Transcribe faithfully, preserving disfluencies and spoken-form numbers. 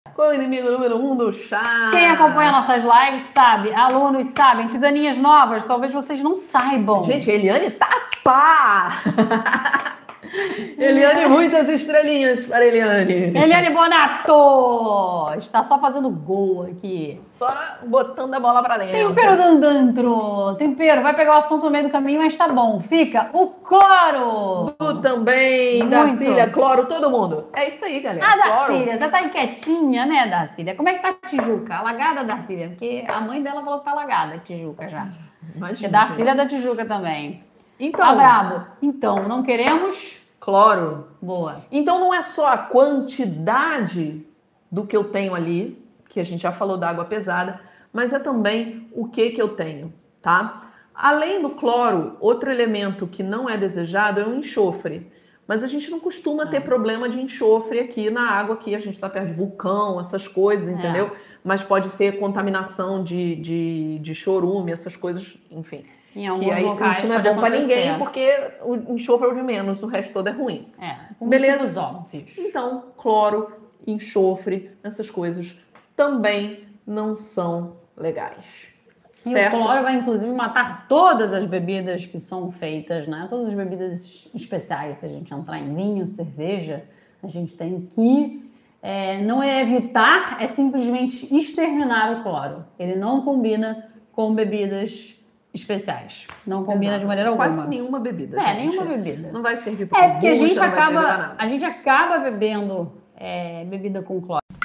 Qual é o inimigo número um do chá? Quem acompanha nossas lives sabe, alunos sabem, tisaninhas novas, talvez vocês não saibam. Gente, Eliane tá pá! Eliane, muitas estrelinhas para Eliane. Eliane Bonato! Está só fazendo gol aqui. Só botando a bola para dentro. Tempero dentro. Tempero, vai pegar o assunto no meio do caminho, mas tá bom. Fica o cloro. Tu também, Muito. Darcília, cloro, todo mundo. É isso aí, galera. Ah, Cloro. Darcília, você tá inquietinha, né, Darcília? Como é que tá a Tijuca? Alagada, Darcília? Porque a mãe dela falou que tá alagada, a Tijuca já. Imagina. Porque Darcília é da Tijuca também. Então, Tá brabo. Então, não queremos... cloro. Boa. Então não é só a quantidade do que eu tenho ali, que a gente já falou da água pesada, mas é também o que que eu tenho, tá? Além do cloro, outro elemento que não é desejado é o enxofre. Mas a gente não costuma ter É. problema de enxofre aqui na água, aqui a gente está perto de vulcão, essas coisas, entendeu? É. Mas pode ser contaminação de, de, de chorume, essas coisas, enfim. Em alguns Que aí locais isso não é pode bom para acontecer. ninguém, porque o enxofre é o de menos, o resto todo é ruim. É, com Beleza? motivos óbvios. Então, cloro, enxofre, essas coisas também não são legais. E Certo? o cloro vai, inclusive, matar todas as bebidas que são feitas, né? Todas as bebidas especiais. Se a gente entrar em vinho, cerveja, a gente tem que é, não é evitar, é simplesmente exterminar o cloro. Ele não combina com bebidas especiais. Não combina Exato. de maneira alguma. Quase nenhuma bebida, É, gente. nenhuma bebida. Não vai servir para É, porque a kombucha, gente não vai servir pra acaba, nada. a gente acaba bebendo é, bebida com cloro.